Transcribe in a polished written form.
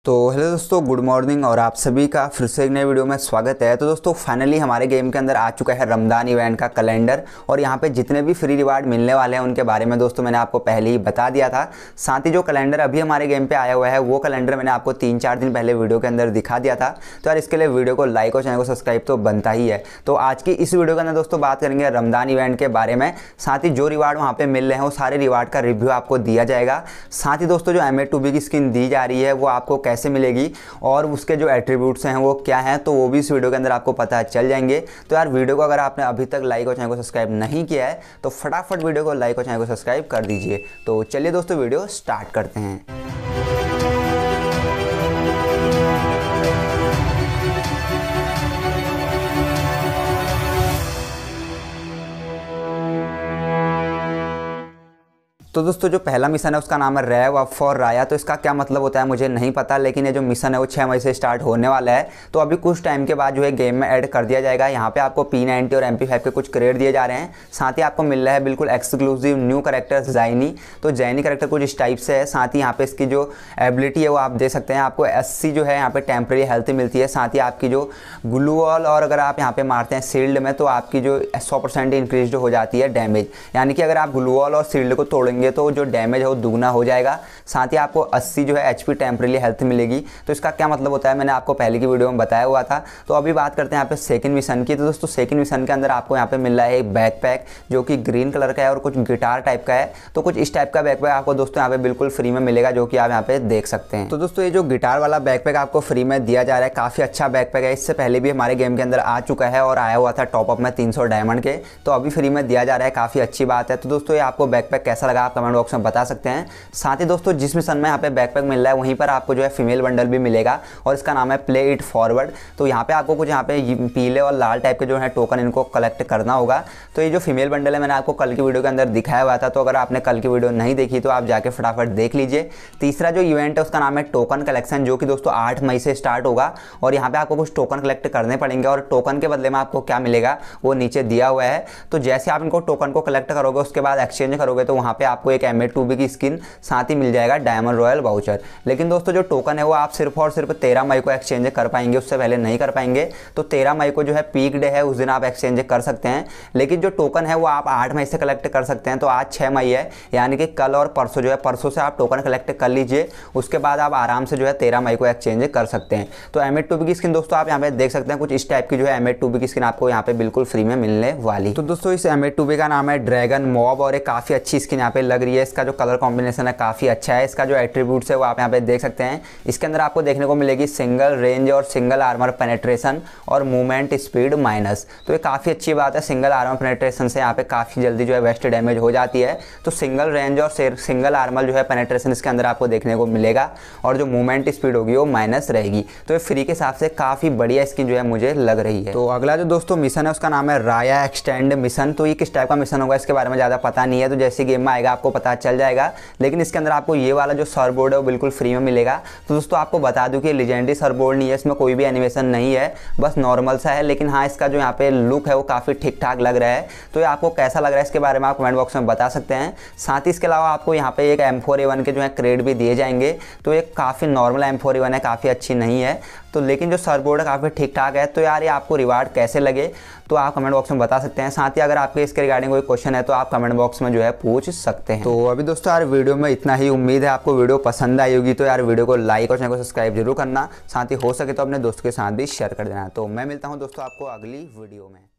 तो हेलो दोस्तों, good morning और आप सभी का फिर से एक नए वीडियो में स्वागत है। तो दोस्तों फाइनली हमारे गेम के अंदर आ चुका है रमदान इवेंट का कैलेंडर और यहाँ पे जितने भी फ्री रिवार्ड मिलने वाले हैं उनके बारे में दोस्तों मैंने आपको पहले ही बता दिया था। साथ ही जो कैलेंडर अभी हमारे गेम पे आया हुआ है वो कैलेंडर मैंने आपको 3-4 दिन पहले वीडियो के अंदर दिखा दिया था। तो यार इसके लिए वीडियो को लाइक और चैनल को सब्सक्राइब तो बनता ही है। तो आज की इस वीडियो के अंदर दोस्तों बात करेंगे रमदान इवेंट के बारे में। साथ ही जो रिवार्ड वहाँ पे मिल रहे हैं वो सारे रिवार्ड का रिव्यू आपको दिया जाएगा। साथ ही दोस्तों जो M8 की स्किन दी जा रही है वो आपको कैसे मिलेगी और उसके जो एट्रीब्यूट्स हैं वो क्या हैं, तो वो भी इस वीडियो के अंदर आपको पता चल जाएंगे। तो यार वीडियो को अगर आपने अभी तक लाइक और चैनल को सब्सक्राइब नहीं किया है तो फटाफट वीडियो को लाइक और चैनल को सब्सक्राइब कर दीजिए। तो चलिए दोस्तों वीडियो स्टार्ट करते हैं। तो दोस्तों जो पहला मिशन है उसका नाम है रैव अप फॉर राया। तो इसका क्या मतलब होता है मुझे नहीं पता, लेकिन ये जो मिशन है वो 6 मई से स्टार्ट होने वाला है। तो अभी कुछ टाइम के बाद जो है गेम में ऐड कर दिया जाएगा। यहाँ पे आपको P90 और MP5 के कुछ क्रेडिट दिए जा रहे हैं। साथ ही आपको मिल रहा है बिल्कुल एक्सक्लूसिव न्यू करेक्टर जैनी। तो जैनी करेक्टर कुछ इस टाइप से है। साथ ही यहाँ पे इसकी जो एबिलिटी है वो आप दे सकते हैं। आपको 80 जो है यहाँ पे टेम्प्रेरी हेल्थ मिलती है। साथ ही आपकी जो ग्लू वॉल और अगर आप यहाँ पे मारते हैं शील्ड में तो आपकी जो 100% इंक्रीज हो जाती है डैमेज। यानी कि अगर आप ग्लू वॉल और शील्ड को तोड़ेंगे तो जो डैमेज है वो दुगना हो जाएगा। साथ ही आपको 80 जो है HP टेम्परेरी हेल्थ मिलेगी। तो इसका क्या मतलब होता है मैंने आपको पहले की वीडियो में बताया हुआ था। तो अभी बात करते हैं यहाँ पे सेकंड मिशन की। तो दोस्तों सेकंड मिशन के अंदर आपको यहाँ पे मिल रहा है एक बैकपैक जो कि ग्रीन कलर का है और कुछ गिटार टाइप का है। तो कुछ इस टाइप का बैकपैक आपको दोस्तों यहाँ पे बिल्कुल फ्री में मिलेगा जो कि आप यहाँ पे देख सकते हैं। तो दोस्तों ये जो गिटार वाला बैकपैक आपको फ्री में दिया जा रहा है काफ़ी अच्छा बैकपैक है। इससे पहले भी हमारे गेम के अंदर आ चुका है और आया हुआ था टॉपअप में 300 डायमंड के। तो अभी फ्री में दिया जा रहा है, काफ़ी अच्छी बात है। तो दोस्तों ये आपको बैकपैक कैसा लगा आप कमेंट बॉक्स में बता सकते हैं। साथ ही दोस्तों जिस मिशन में यहाँ पे बैकपैक मिल रहा है वहीं पर आपको जो है फीमेल बंडल भी मिलेगा और इसका नाम है प्ले इट फॉरवर्ड। तो यहाँ पे आपको कुछ यहाँ पे पीले और लाल टाइप के जो है टोकन इनको कलेक्ट करना होगा। तो ये जो फीमेल बंडल है मैंने आपको कल की वीडियो के अंदर दिखाया हुआ था। तो अगर आपने कल की वीडियो नहीं देखी तो आप जाके फटाफट देख लीजिए। तीसरा जो इवेंट है उसका नाम है टोकन कलेक्शन जो कि दोस्तों 8 मई से स्टार्ट होगा और यहाँ पे आपको कुछ टोकन कलेक्ट करने पड़ेंगे और टोकन के बदले में आपको क्या मिलेगा वो नीचे दिया हुआ है। तो जैसे आप इनको टोकन को कलेक्ट करोगे उसके बाद एक्सचेंज करोगे तो वहाँ पे आपको एक M8 की स्किन साथ ही मिल जाएगा डायमंड रॉयल वाउचर। लेकिन दोस्तों जो टोकन है वो आप सिर्फ और सिर्फ 13 मई को एक्सचेंज कर पाएंगे, उससे पहले नहीं कर पाएंगे। तो 13 मई को जो है पीक डे है उस दिन आप एक्सचेंज कर सकते हैं। लेकिन जो टोकन है वो आप 8 मई से कलेक्ट कर सकते हैं। तो आज 6 मई है यानी कि कल और परसों जो है परसों से आप टोकन कलेक्ट कर लीजिए। उसके बाद आप आराम से जो है 13 मई को एक्सचेंज कर सकते हैं। तो M8 की स्किन दोस्तों आप यहाँ पे देख सकते हैं कुछ इस टाइप की जो है M8 की स्किन आपको यहाँ पे बिल्कुल फ्री में मिलने वाली। तो दोस्तों इस M8 का नाम है ड्रैगन मॉब और एक काफ़ी अच्छी स्किन यहाँ पे लग रही है। इसका जो कलर कॉम्बिनेशन है काफ़ी अच्छा है। इसका जो एट्रीब्यूट्स है वो आप यहाँ पे देख सकते हैं। इसके अंदर आपको देखने को मिलेगी सिंगल रेंज और सिंगल आर्मर पेनेट्रेशन और मूवमेंट स्पीड माइनस। तो ये काफ़ी अच्छी बात है। सिंगल आर्मर पेनेट्रेशन से यहाँ पे काफ़ी जल्दी जो है वेस्ट डैमेज हो जाती है। तो सिंगल रेंज और सिंगल आर्मर जो है पेनेट्रेशन इसके अंदर आपको देखने को मिलेगा और जो मूवमेंट स्पीड होगी वो माइनस रहेगी। तो ये फ्री के हिसाब से काफ़ी बढ़िया स्किन जो है मुझे लग रही है। तो अगला जो दोस्तों मिशन है उसका नाम है राया एक्सटेंड मिशन। तो ये किस टाइप का मिशन होगा इसके बारे में ज़्यादा पता नहीं है। तो जैसे गेम में आएगा आपको पता चल जाएगा। लेकिन इसके अंदर आपको ये वाला जो सर्फबोर्ड है वो बिल्कुल फ्री में मिलेगा। तो दोस्तों आपको बता दूं कि लेजेंडरी सर्फबोर्ड नहीं है, इसमें कोई भी एनिमेशन नहीं है, बस नॉर्मल सा है। लेकिन हाँ इसका जो यहाँ पे लुक है वो काफ़ी ठीक ठाक लग रहा है। तो ये आपको कैसा लग रहा है इसके बारे में आप कमेंट बॉक्स में बता सकते हैं। साथ ही इसके अलावा आपको यहाँ पे एक M4A1 के जो है क्रेडिट भी दिए जाएंगे। तो ये काफ़ी नॉर्मल M4A1 है, काफ़ी अच्छी नहीं है। तो लेकिन जो सर्फबोर्ड है काफ़ी ठीक ठाक है। तो यार ये आपको रिवार्ड कैसे लगे तो आप कमेंट बॉक्स में बता सकते हैं। साथ ही अगर आपके इसके रिगार्डिंग कोई क्वेश्चन है तो आप कमेंट बॉक्स में जो है पूछ सकते हैं। तो अभी दोस्तों यार वीडियो में इतना ही। उम्मीद है आपको वीडियो पसंद आई होगी। तो यार वीडियो को लाइक और चैनल को सब्सक्राइब जरूर करना। साथ ही हो सके तो अपने दोस्तों के साथ भी शेयर कर देना। तो मैं मिलता हूँ दोस्तों आपको अगली वीडियो में।